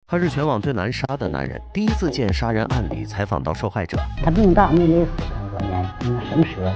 他是全网最难杀的男人。第一次见杀人案里采访到受害者， 他命大没累死，关键那什么蛇？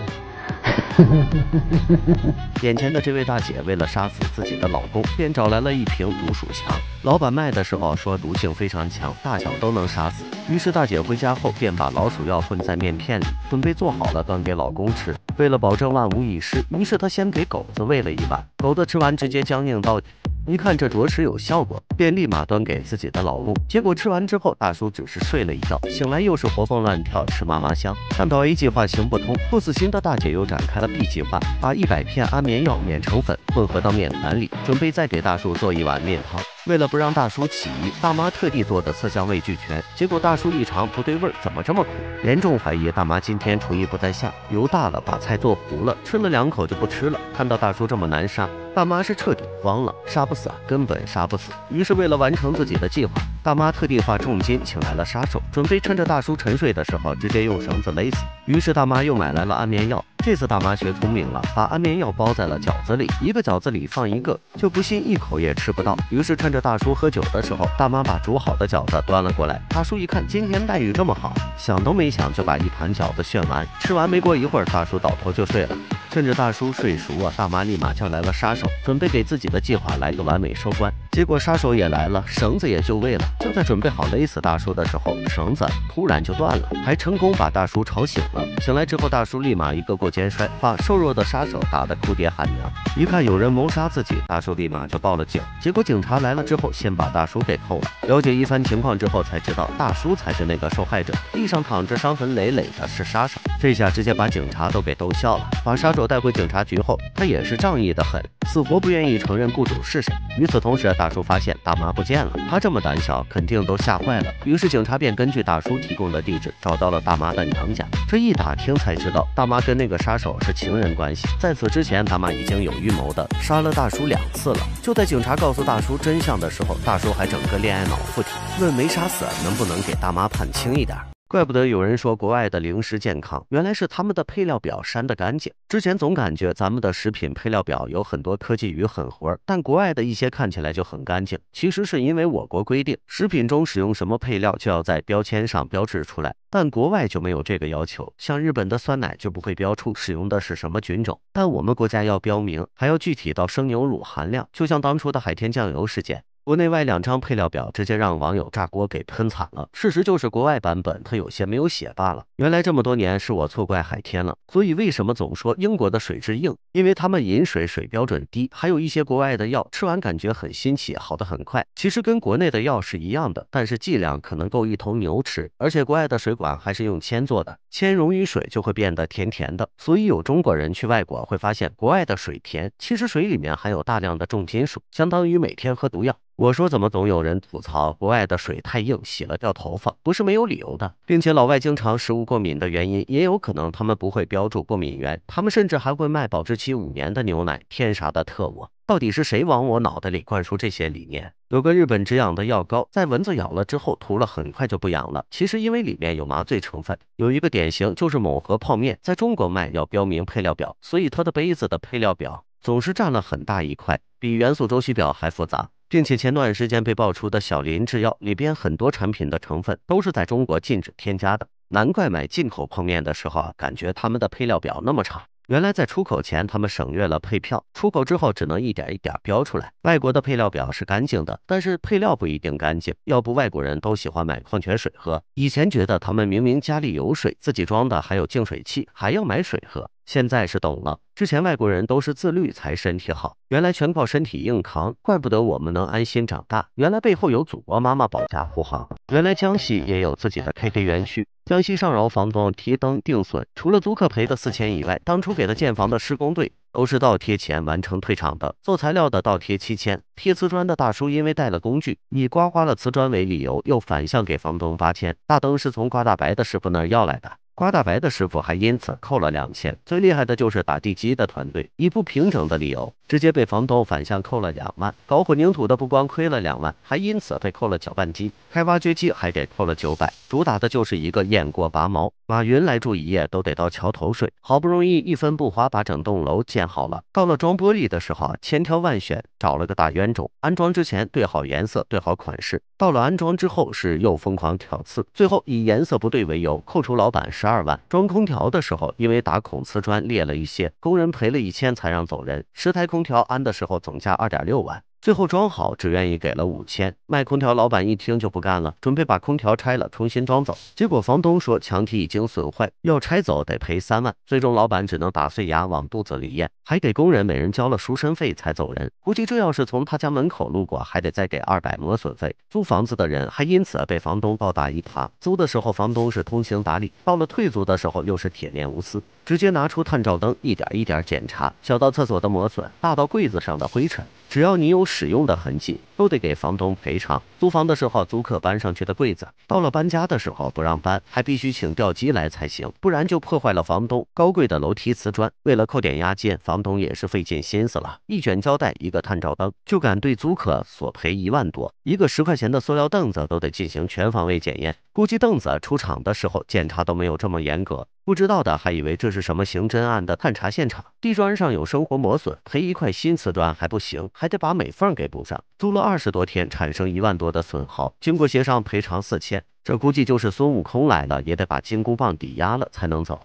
眼前的这位大姐为了杀死自己的老公，便找来了一瓶毒鼠强。老板卖的时候说毒性非常强，大小都能杀死。于是大姐回家后便把老鼠药混在面片里，准备做好了端给老公吃。为了保证万无一失，于是她先给狗子喂了一碗，狗子吃完直接僵硬到底。一看这着实有效果，便立马端给自己的老公。结果吃完之后，大叔只是睡了一觉，醒来又是活蹦乱跳，吃嘛嘛香。看到 A 计划行不通，不死心的大姐又展开了 B 计划，把100片安眠药碾成粉，混合到面团里，准备再给大叔做一碗面汤。为了不让大叔起疑，大妈特地做的色香味俱全。结果大叔一尝不对味，怎么这么苦？严重怀疑大妈今天厨艺不在线，油大了，把菜做糊了，吃了2口就不吃了。看到大叔这么难杀，大妈是彻底慌了，杀不死啊，根本杀不死。于是为了完成自己的计划，大妈特地花重金请来了杀手，准备趁着大叔沉睡的时候直接用绳子勒死。于是大妈又买来了安眠药，这次大妈学聪明了，把安眠药包在了饺子里，一个饺子里放一个，就不信一口也吃不到。于是趁着大叔喝酒的时候，大妈把煮好的饺子端了过来。大叔一看今天待遇这么好，想都没想就把一盘饺子炫完。吃完没过一会儿，大叔倒头就睡了。趁着大叔睡熟啊，大妈立马叫来了杀手，准备给自己的计划来个完美收官。结果杀手也来了，绳子也就位了。正在准备好勒死大叔的时候，绳子突然就断了，还成功把大叔吵醒了。醒来之后，大叔立马一个过肩摔，把瘦弱的杀手打得哭爹喊娘。一看有人谋杀自己，大叔立马就报了警。结果警察来了之后，先把大叔给扣了。了解一番情况之后，才知道大叔才是那个受害者，地上躺着伤痕累累的是杀手。这下直接把警察都给逗笑了。把杀手带回警察局后，他也是仗义的很，死活不愿意承认雇主是谁。与此同时，大叔发现大妈不见了，他这么胆小，肯定都吓坏了。于是警察便根据大叔提供的地址找到了大妈的娘家。这一打听才知道，大妈跟那个杀手是情人关系。在此之前，大妈已经有预谋的杀了大叔2次了。就在警察告诉大叔真相的时候，大叔还整个恋爱脑附体，问没杀死能不能给大妈判轻一点。怪不得有人说国外的零食健康，原来是他们的配料表删得干净。之前总感觉咱们的食品配料表有很多科技与狠活，但国外的一些看起来就很干净。其实是因为我国规定，食品中使用什么配料就要在标签上标志出来，但国外就没有这个要求。像日本的酸奶就不会标出使用的是什么菌种，但我们国家要标明，还要具体到生牛乳含量。就像当初的海天酱油事件，国内外2张配料表直接让网友炸锅给喷惨了。事实就是国外版本它有些没有写罢了。原来这么多年是我错怪海天了。所以为什么总说英国的水质硬？因为他们饮水标准低，还有一些国外的药吃完感觉很新奇，好得很快。其实跟国内的药是一样的，但是剂量可能够一头牛吃。而且国外的水管还是用铅做的，铅溶于水就会变得甜甜的。所以有中国人去外国会发现国外的水甜，其实水里面含有大量的重金属，相当于每天喝毒药。我说怎么总有人吐槽国外的水太硬，洗了掉头发，不是没有理由的。并且老外经常食物过敏的原因，也有可能他们不会标注过敏源，他们甚至还会卖保质期5年的牛奶，天杀的特务！到底是谁往我脑袋里灌输这些理念？有个日本止痒的药膏，在蚊子咬了之后涂了很快就不痒了，其实因为里面有麻醉成分。有一个典型就是某盒泡面，在中国卖要标明配料表，所以它的杯子的配料表总是占了很大一块，比元素周期表还复杂。并且前段时间被爆出的小林制药里边很多产品的成分都是在中国禁止添加的，难怪买进口泡面的时候感觉他们的配料表那么长。原来在出口前他们省略了配票，出口之后只能一点一点标出来。外国的配料表是干净的，但是配料不一定干净，要不外国人都喜欢买矿泉水喝。以前觉得他们明明家里有水，自己装的还有净水器，还要买水喝。现在是懂了，之前外国人都是自律才身体好，原来全靠身体硬扛，怪不得我们能安心长大，原来背后有祖国妈妈保驾护航。原来江西也有自己的 KK 园区，江西上饶房东提灯定损，除了租客赔的4000以外，当初给的建房的施工队都是倒贴钱完成退场的，做材料的倒贴7000，贴瓷砖的大叔因为带了工具，以刮花了瓷砖为理由，又反向给房东8000，大灯是从刮大白的师傅那儿要来的。刮大白的师傅还因此扣了2000。最厉害的就是打地基的团队，以不平整的理由直接被房东反向扣了2万。搞混凝土的不光亏了2万，还因此被扣了搅拌机，开挖掘机还给扣了900。主打的就是一个雁过拔毛。马云来住1夜都得到桥头睡，好不容易一分不花把整栋楼建好了。到了装玻璃的时候，千挑万选，找了个大冤种。安装之前对好颜色，对好款式，到了安装之后是又疯狂挑刺，最后以颜色不对为由，扣除老板12万。装空调的时候，因为打孔瓷砖裂了一些，工人赔了1000才让走人。10台空调安的时候总价2.6万。最后装好只愿意给了5000，卖空调老板一听就不干了，准备把空调拆了重新装走。结果房东说墙体已经损坏，要拆走得赔3万。最终老板只能打碎牙往肚子里咽，还给工人每人交了赎身费才走人。估计这要是从他家门口路过，还得再给200磨损费。租房子的人还因此被房东暴打一耙。租的时候房东是通情达理，到了退租的时候又是铁面无私，直接拿出探照灯一点一点检查，小到厕所的磨损，大到柜子上的灰尘，只要你有使用的痕迹，都得给房东赔偿。租房的时候租客搬上去的柜子，到了搬家的时候不让搬，还必须请吊机来才行，不然就破坏了房东高贵的楼梯瓷砖。为了扣点押金，房东也是费尽心思了，一卷胶带一个探照灯，就敢对租客索赔1万多。一个10块钱的塑料凳子都得进行全方位检验，估计凳子出厂的时候检查都没有这么严格。不知道的还以为这是什么刑侦案的探查现场。地砖上有生活磨损，赔1块新瓷砖还不行，还得把美缝给补上。租了20多天，产生1万多的损耗，经过协商赔偿4000。这估计就是孙悟空来了也得把金箍棒抵押了才能走。